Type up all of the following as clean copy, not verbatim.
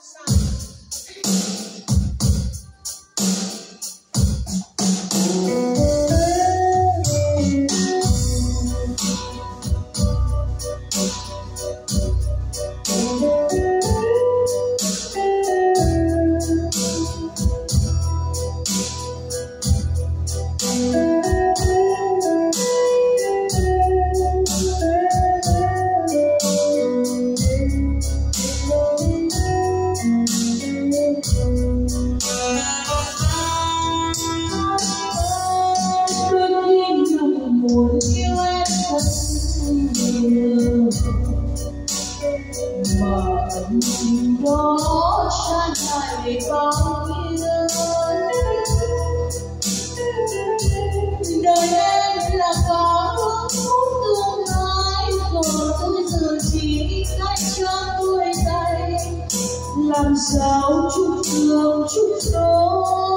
Đó xa lại bao nhiêu đời em là có tương lai của tôi giờ chỉ cách cho tôi tay làm sao chút thương chút đôi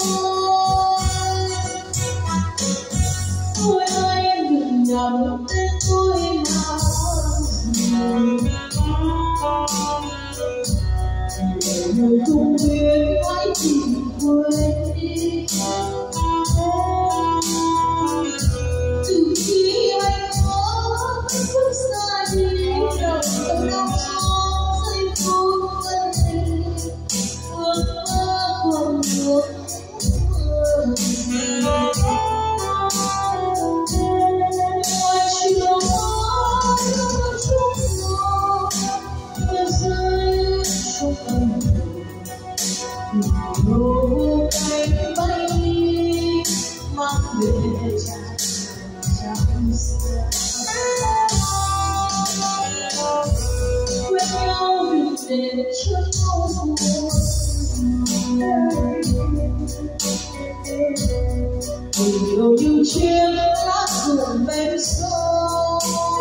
ôi ơi em đừng nhầm tên tôi là người không biết hãy tìm quên đi từ khi anh có bước xa đi đầu tâm đau xót giây phút thân tình ước mơ còn được Nụ cánh bay đi mang về tràn trắng xa quên nhau đừng để cho nhau buồn tình yêu như chiếc lá rụng bên sông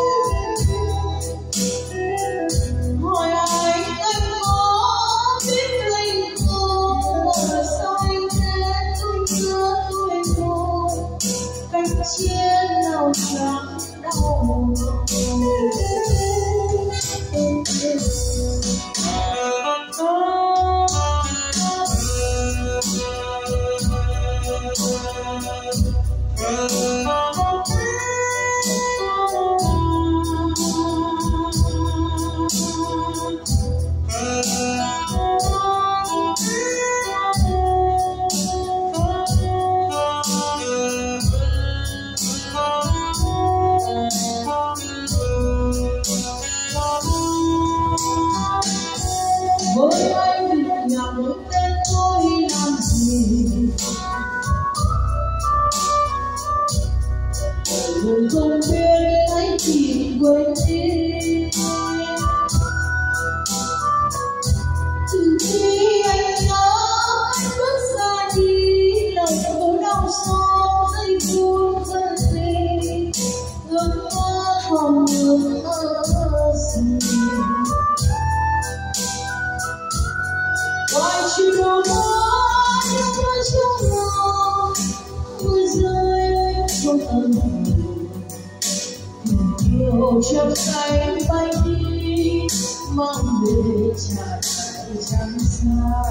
hỏi anh có biết linh không ở sao anh thế tôi giữa tôi thôi cách chia nào chẳng đau với anh định nhầm tên tôi làm gì người không biết hãy chỉ quên đi từ khi anh đã bước xa đi lòng tôi đau xót giây phút thân tình ước mơ còn được gì Why you don't want to show love was trong âm yêu trong cánh bay đi mang về tràn trắng xa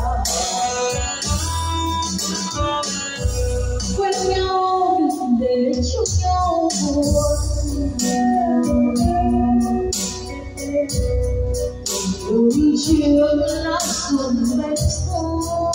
quên nhau đừng để cho nhau buồn yêu như chiếc lá xuân bên sông